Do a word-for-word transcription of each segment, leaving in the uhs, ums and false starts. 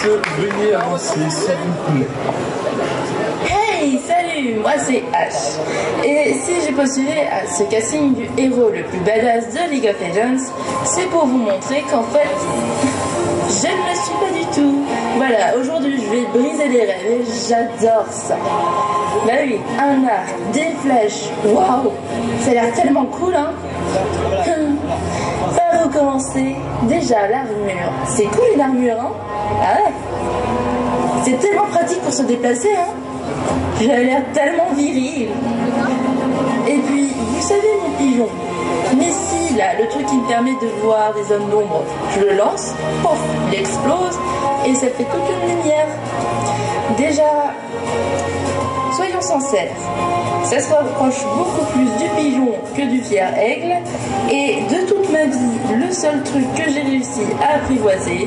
veuillez avancer, s'il vous plaît. Hey, salut, moi c'est Ash. Et si j'ai postulé à ce casting du héros le plus badass de League of Legends, c'est pour vous montrer qu'en fait, je ne le suis pas du tout. Voilà, aujourd'hui je vais briser les rêves et j'adore ça. Bah oui, un arc, des flèches, waouh, ça a l'air tellement cool, hein. Par où commencer? Déjà l'armure, c'est cool une armure, hein. Ah ouais, c'est tellement pratique pour se déplacer, hein. J'ai l'air tellement viril. Et puis, vous savez mon pigeon, mais si là, le truc qui me permet de voir des zones d'ombre, je le lance, pof, il explose et ça fait toute une lumière. Déjà, soyons sincères, ça se rapproche beaucoup plus du pigeon que du fier aigle. Et de toute ma vie, le seul truc que j'ai réussi à apprivoiser,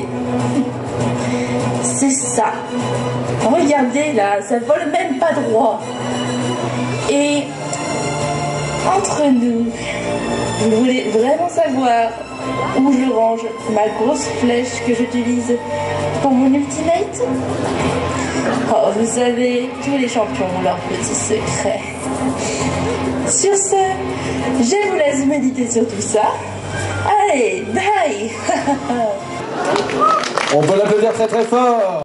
c'est ça. Regardez là, ça vole même pas droit. Et entre nous, vous voulez vraiment savoir où je range ma grosse flèche que j'utilise pour mon ultimate? Oh, vous savez, tous les champions ont leurs petits secrets. Sur ce, je vous laisse méditer sur tout ça. Allez, bye. On peut l'applaudir très très fort.